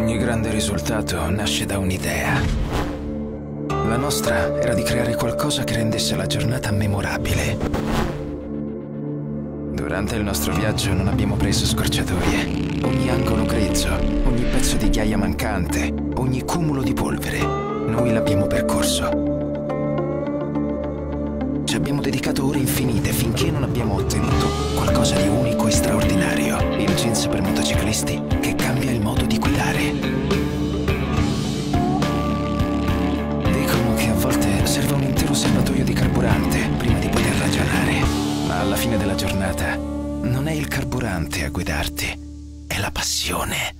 Ogni grande risultato nasce da un'idea. La nostra era di creare qualcosa che rendesse la giornata memorabile. Durante il nostro viaggio non abbiamo preso scorciatoie. Ogni angolo grezzo, ogni pezzo di ghiaia mancante, ogni cumulo di polvere, noi l'abbiamo percorso. Ci abbiamo dedicato ore infinite finché non abbiamo ottenuto qualcosa di unico e straordinario. Il jeans per motociclisti che cambia il modo di guidare. Dicono che a volte serve un intero serbatoio di carburante prima di poter ragionare. Ma alla fine della giornata non è il carburante a guidarti, è la passione.